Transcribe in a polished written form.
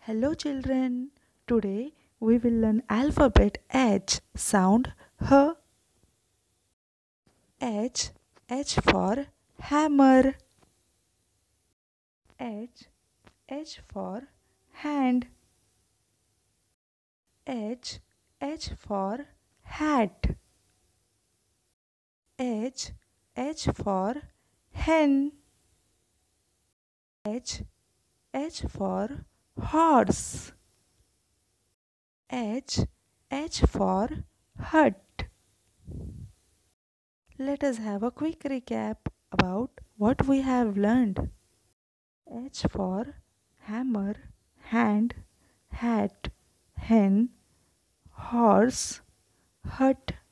Hello children. Today we will learn alphabet H sound H. H. H for hammer. H. H for hand. H. H for hat. H. H for hen. H. H for horse. H. H for hut. Let us have a quick recap about what we have learned. H for hammer, hand, hat, hen, horse, hut,